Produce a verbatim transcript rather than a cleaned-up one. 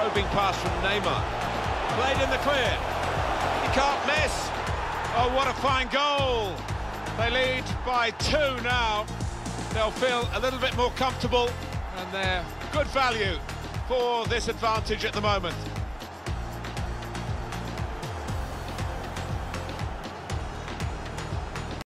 Probing pass from Neymar. Played in the clear. He can't miss. Oh, what a fine goal. They lead by two now. They'll feel a little bit more comfortable, and they're good value for this advantage at the moment.